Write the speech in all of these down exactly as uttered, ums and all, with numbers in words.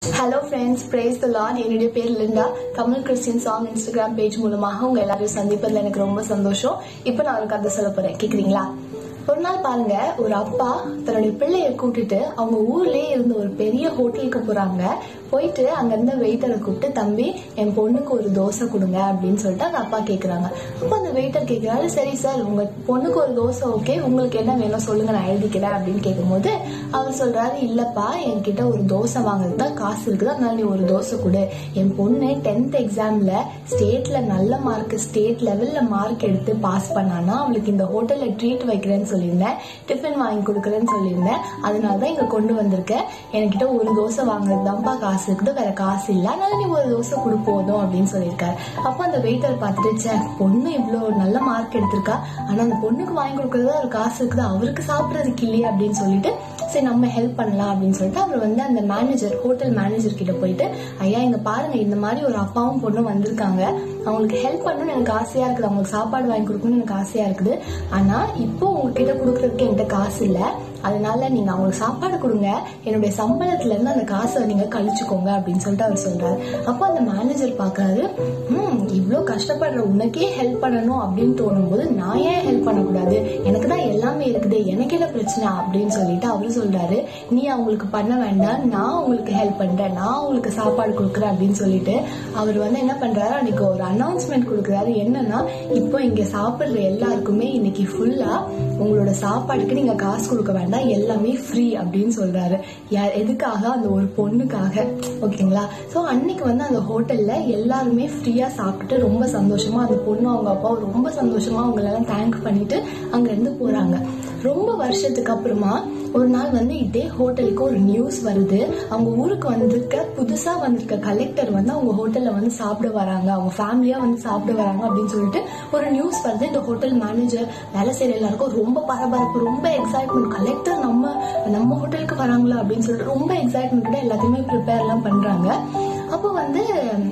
Hello friends, praise the Lord. என்னுடைய பேர் Linda. Tamil Christian song Instagram page மூலமாக உங்க எல்லாரையும் சந்திப்பதுல எனக்கு ரொம்ப சந்தோஷம். இப்போ நான் ஒரு கதை சொல்ல போறேன், கேக்குறீங்களா? ஒரு நாள் பாருங்க, ஒரு அப்பா தன்னுடைய பிள்ளைய கூட்டிட்டு அவங்க ஊர்லயே இருந்த ஒரு பெரிய ஹோட்டலுக்கு போறாங்க. போயிட்டு அங்க இருந்த வெயிட்டரை கூப்பிட்டு, தம்பி என் பொண்ணுக்கு ஒரு தோசை கொடுங்க அப்படின்னு சொல்லிட்டு அந்த அப்பா கேக்குறாங்க. அப்ப அந்த வெயிட்டர் கேக்குறாரு, சரி சார், உங்க பொண்ணுக்கு ஒரு தோசை ஓகே, உங்களுக்கு என்ன வேணும் சொல்லுங்க, நான் எழுதிக்கிறேன் அப்படின்னு கேட்கும் போது அவர் சொல்றாரு, இல்லப்பா என்கிட்ட ஒரு தோசை வாங்குறதுதான் காசு இருக்குது, அதனால நீ ஒரு தோசை கொடு. என் பொண்ணு டென்த் எக்ஸாம்ல ஸ்டேட்ல நல்ல மார்க், ஸ்டேட் லெவல்ல மார்க் எடுத்து பாஸ் பண்ணானா அவளுக்கு இந்த ஹோட்டல்ல ட்ரீட் வைக்கிறேன்னு சொல்லியிருந்தேன், டிஃபன் வாங்கி கொடுக்குறேன்னு சொல்லியிருந்தேன், அதனாலதான் இங்க கொண்டு வந்திருக்கேன். என்கிட்ட ஒரு தோசை வாங்குறதுதான்ப்பா காசு இருக்குது, வேற காசு இல்ல, அதனால நீ ஒரு தோசை கொடு போதும் அப்படின்னு சொல்லியிருக்காரு. அப்ப அந்த வெயிட்டர் பார்த்துட்டு, பொண்ணு இவ்வளவு நல்ல மார்க் எடுத்திருக்கா, ஆனா அந்த பொண்ணுக்கு வாங்கி கொடுக்கறதா ஒரு காசு இருக்குது, அவருக்கு சாப்பிடறதுக்கு இல்லையே அப்படின்னு சொல்லிட்டு, சரி நம்ம ஹெல்ப் பண்ணலாம் அப்படின்னு சொல்லிட்டு அவர் வந்து அந்த மேனேஜர், ஹோட்டல் மேனேஜர் கிட்ட போயிட்டு, ஐயா இங்க பாருங்க, இந்த மாதிரி ஒரு அப்பாவும் பொண்ணும் வந்திருக்காங்க, அவங்களுக்கு ஹெல்ப் பண்ணணும்னு எனக்கு ஆசையா இருக்குது, அவங்களுக்கு சாப்பாடு வாங்கி கொடுக்கணும்னு எனக்கு ஆசையா இருக்குது, ஆனா இப்போ உங்ககிட்ட கொடுக்கறதுக்கு என்கிட்ட காசு இல்ல, அதனால நீங்க அவங்களுக்கு சாப்பாடு கொடுங்க, என்னுடைய சம்பளத்துல இருந்து அந்த காசை நீங்க கழிச்சுக்கோங்க அப்படின்னு சொல்லிட்டு அவர் சொல்றாரு. அப்போ அந்த மேனேஜர் பாக்குறாரு, ஹம் இவ்வளவு கஷ்டப்படுற உனக்கே ஹெல்ப் பண்ணணும் அப்படின்னு தோணும் போது நான் ஏன் ஹெல்ப் பண்ணக்கூடாது, எனக்கு தான் எல்லாமே இருக்குது, எனக்கு என்ன பிரச்சனை அப்படின்னு சொல்லிட்டு அவரு சொல்றாரு, நீ அவங்களுக்கு பண்ண வேண்டாம், நான் உங்களுக்கு ஹெல்ப் பண்றேன், நான் உங்களுக்கு சாப்பாடு கொடுக்குறேன் அப்படின்னு சொல்லிட்டு அவர் வந்து என்ன பண்றாரு, அன்னைக்கு ஒரு அனௌன்ஸ்மெண்ட் கொடுக்குறாரு. என்னன்னா, இப்போ இங்க சாப்பிடுற எல்லாருக்குமே இன்னைக்கு ஃபுல்லா உங்களோட சாப்பாடுக்கு நீங்க காசு கொடுக்க வேண்டாம், எல்லாமே ஃப்ரீ அப்படின்னு சொல்றாரு. யார் எதுக்காக? அந்த ஒரு பொண்ணுக்காக. ஓகேங்களா? சோ அன்னைக்கு வந்து அந்த ஹோட்டல்ல எல்லாருமே ஃப்ரீயா சாப்பிட்டுட்டு ரொம்ப சந்தோஷமா, அந்த பொண்ணு அவங்க அப்பா ரொம்ப சந்தோஷமா அவங்க எல்லாம் தேங்க் பண்ணிட்டு அங்க இருந்து போறாங்க. ரொம்ப வருஷத்துக்கு அப்புறமா ஒரு நாள் வந்து இதே ஹோட்டலுக்கு ஒரு நியூஸ் வருது. அவங்க ஊருக்கு வந்திருக்க புதுசா வந்திருக்க கலெக்டர் வந்து அவங்க ஹோட்டல்ல வந்து சாப்பிட வராங்க, அவங்க ஃபேமிலியா வந்து சாப்பிட வராங்க அப்படின்னு சொல்லிட்டு ஒரு நியூஸ் வருது. இந்த ஹோட்டல் மேனேஜர், வேலை செய்யற எல்லாருக்கும் ரொம்ப பரபரப்பு, ரொம்ப எக்ஸைட்மெண்ட், கலெக்டர் நம்ம நம்ம ஹோட்டலுக்கு வராங்களா அப்படின்னு சொல்லிட்டு ரொம்ப எக்ஸைட்மெண்ட், எல்லாத்தையுமே ப்ரிப்பேர் எல்லாம் பண்றாங்க. அப்போ வந்து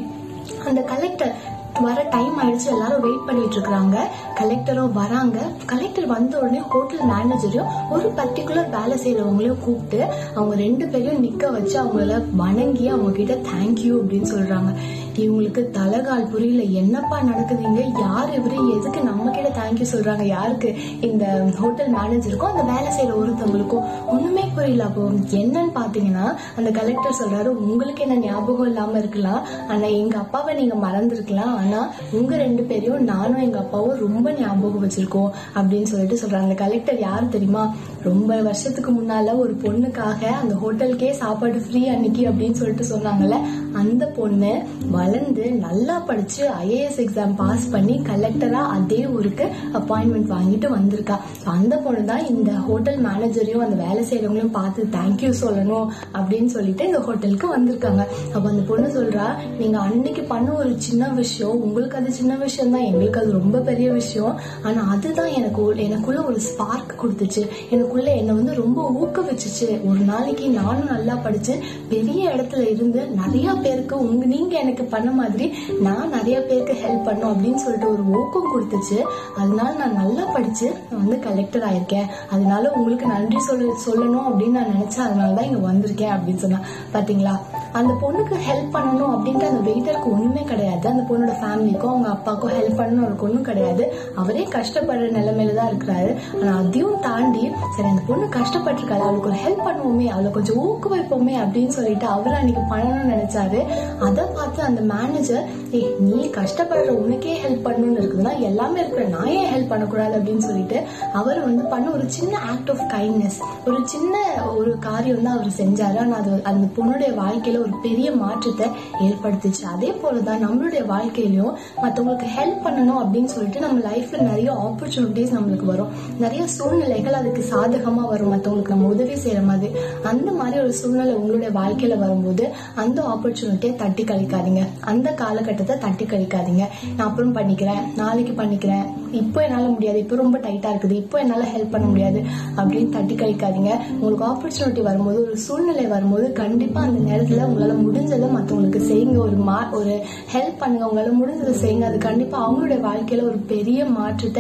அந்த கலெக்டர் வர டைம் ஆயிடுச்சு, எல்லாரும் வெயிட் பண்ணிட்டு இருக்காங்க. கலெக்டரும் வராங்க. கலெக்டர் வந்த உடனே ஹோட்டல் மேனேஜரையும் ஒரு பர்டிகுலர் வேலை செய்யறவங்களையும் கூப்பிட்டு அவங்க ரெண்டு பேரையும் நிக்க வச்சு அவங்கள வணங்கி அவங்க கிட்ட தேங்க்யூ அப்படின்னு சொல்றாங்க. இவங்களுக்கு தலைகால் புரியல, என்னப்பா நடக்குதுங்க, யார் இவரு, எதுக்கு நம்ம கிட்ட தேங்க்யூ சொல்றாங்க, யாருக்கு, இந்த ஹோட்டல் மேனேஜருக்கும் அந்த வேலை செய்யற ஒருத்தவங்களுக்கும் ஒண்ணுமே புரியல. அப்போ என்னன்னு பாத்தீங்கன்னா அந்த கலெக்டர் சொல்றாரு, உங்களுக்கு என்ன ஞாபகம் இல்லாம இருக்கலாம், ஆனா எங்க அப்பாவை நீங்க மறந்துருக்கலாம், ஆனா உங்க ரெண்டு பேரையும் நானும் எங்க அப்பாவும் ரொம்ப ஞாபகம் வச்சிருக்கோம் அப்படின்னு சொல்லிட்டு சொல்றாங்க. அந்த கலெக்டர் யாரு தெரியுமா? ரொம்ப வருஷத்துக்கு முன்னால ஒரு பொண்ணுக்காக அந்த ஹோட்டலுக்கே சாப்பாடு ஃப்ரீ அன்னைக்கு அப்படின்னு சொல்லிட்டு சொன்னாங்கல்ல, அந்த பொண்ணு வளர்ந்து நல்லா படிச்சு ஐஏஎஸ் எக்ஸாம் பாஸ் பண்ணி கலெக்டரா அதே ஊருக்கு அப்பாயின்மெண்ட் வாங்கிட்டு வந்திருக்கா. அந்த பொண்ணு தான் இந்த ஹோட்டல் மேனேஜரையும் அந்த வேலை செய்யறவங்களையும் பார்த்து தேங்க்யூ சொல்லணும் அப்படின்னு சொல்லிட்டு இந்த ஹோட்டலுக்கு வந்திருக்காங்க. அப்ப அந்த பொண்ணு சொல்றா, நீங்க அன்னைக்கு பண்ண ஒரு சின்ன விஷயம், உங்களுக்கு அது சின்ன விஷயம் தான், எங்களுக்கு அது ரொம்ப பெரிய விஷயம், ஆனா அதுதான் எனக்கு எனக்குள்ள ஒரு ஸ்பார்க் கொடுத்துச்சு, எனக்குள்ள என்ன வந்து ரொம்ப ஊக்குவிச்சுச்சு. ஒரு நாளைக்கு நானும் நல்லா படிச்சு பெரிய இடத்துல இருந்து நிறைய பேருக்கு உங்க நீங்க எனக்கு பண்ண மாதிரி நான் நிறைய பேருக்கு ஹெல்ப் பண்ணும் அப்படின்னு சொல்லிட்டு ஒரு ஊக்கம் கொடுத்துச்சு. அதனால நான் நல்லா படிச்சு நான் வந்து கலெக்டர் ஆயிருக்கேன், அதனால உங்களுக்கு நன்றி சொல்ல சொல்லணும் அப்படின்னு நான் நினைச்சேன், அதனாலதான் இங்க வந்திருக்கேன் அப்படின்னு சொன்னா. பாத்தீங்களா, அந்த பொண்ணுக்கு ஹெல்ப் பண்ணணும் அப்படின்ட்டு அந்த வெயிட்டருக்கு ஒண்ணுமே கிடையாது, அந்த பொண்ணோட ஃபேமிலிக்கும் அவங்க அப்பாவுக்கும் ஹெல்ப் பண்ணணும் அவருக்கு ஒண்ணும் கிடையாது, அவரே கஷ்டப்படுற நிலைமையில தான் இருக்கிறாரு. ஆனா அதையும் தாண்டி சரி அந்த பொண்ணு கஷ்டப்பட்டிருக்காரு, அவளுக்கு ஒரு ஹெல்ப் பண்ணுவோமே, அவளை கொஞ்சம் ஊக்குவிப்போமே அப்படின்னு சொல்லிட்டு அவர் அன்னைக்கு பண்ணணும்னு நினைச்சாரு. அதை பார்த்து அந்த மேனேஜர், ஏ நீ கஷ்டப்படுற உனக்கே ஹெல்ப் பண்ணணும்னு இருக்குதுன்னா எல்லாமே இருக்கிற நான் ஏன் ஹெல்ப் பண்ணக்கூடாது அப்படின்னு சொல்லிட்டு அவர் வந்து பண்ண ஒரு சின்ன ஆக்ட் ஆஃப் கைண்ட்னஸ், ஒரு சின்ன ஒரு காரியம் தான் அவர் செஞ்சாரு. ஆனா அது அந்த பொண்ணுடைய வாழ்க்கையில ஒரு பெரிய மாற்றத்தை ஏற்படுத்துச்சு. அதே போலதான் நம்மளுடைய வாழ்க்கையிலயும் மற்றவங்களுக்கு ஹெல்ப் பண்ணணும் அப்படின்னு சொல்லிட்டு நம்ம லைஃப்ல நிறைய ஆப்பர்ச்சுனிட்டிஸ் நம்மளுக்கு வரும், நிறைய சூழ்நிலைகள் அதுக்கு சாதகமா வரும், மற்றவங்களுக்கு நம்ம உதவி செய்யற மாதிரி. அந்த மாதிரி ஒரு சூழ்நிலை உங்களுடைய வாழ்க்கையில வரும்போது அந்த ஆப்பர்ச்சுனிட்டியை தட்டி கழிக்காதீங்க, அந்த காலகட்டத்தை தட்டி கழிக்காதீங்க. நான் அப்புறம் பண்ணிக்கிறேன், நாளைக்கு பண்ணிக்கிறேன், இப்போ என்னால முடியாது, இப்போ ரொம்ப டைட்டா இருக்குது, இப்போ என்னால ஹெல்ப் பண்ண முடியாது அப்படின்னு தட்டி கழிக்காதீங்க. உங்களுக்கு ஆப்பர்ச்சுனிட்டி வரும்போது, ஒரு சூழ்நிலை வரும்போது கண்டிப்பா அந்த நேரத்துல உங்களால முடிஞ்சதை மற்றவங்களுக்கு செய்யுங்க, ஒரு மா ஒரு ஹெல்ப் பண்ணுங்க, உங்களால முடிஞ்சதை செய்யுங்க. அது கண்டிப்பா அவங்களுடைய வாழ்க்கையில ஒரு பெரிய மாற்றத்தை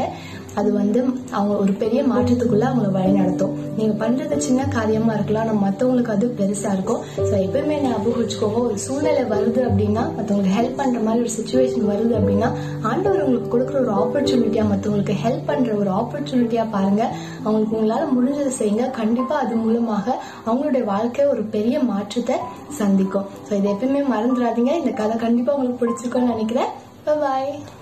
அது வந்து அவங்க ஒரு பெரிய மாற்றத்துக்குள்ள அவங்களை வழி நடத்தும். நீங்க பண்றது சின்ன காரியமா இருக்கலாம், நம்ம மத்தவங்களுக்கு அது பெருசா இருக்கும். ஸோ எப்பயுமே ஞாபகம் வச்சுக்கோங்க, ஒரு சூழ்நிலை வருது அப்படின்னா, மத்தவங்களுக்கு ஹெல்ப் பண்ற மாதிரி ஒரு சுச்சுவேஷன் வருது அப்படின்னா, ஆண்டவர் உங்களுக்கு கொடுக்குற ஒரு ஆப்பர்ச்சுனிட்டியா, மத்தவங்களுக்கு ஹெல்ப் பண்ற ஒரு ஆப்பர்ச்சுனிட்டியா பாருங்க. அவங்களுக்கு உங்களால முடிஞ்சதை செய்யுங்க. கண்டிப்பா அது மூலமாக அவங்களுடைய வாழ்க்கை ஒரு பெரிய மாற்றத்தை சந்திக்கும். ஸோ இதை எப்பயுமே மறந்துடாதீங்க. இந்த கதை கண்டிப்பா உங்களுக்கு பிடிச்சிருக்கும்னு நினைக்கிறேன். பாய்.